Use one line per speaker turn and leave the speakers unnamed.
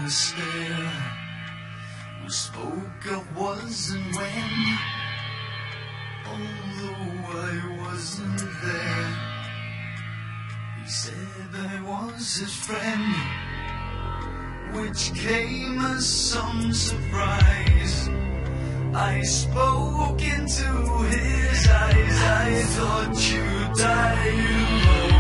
despair. We spoke of was and when, although I wasn't there. He said I was his friend, which came as some surprise. I spoke into his eyes. I thought you'd die, you know.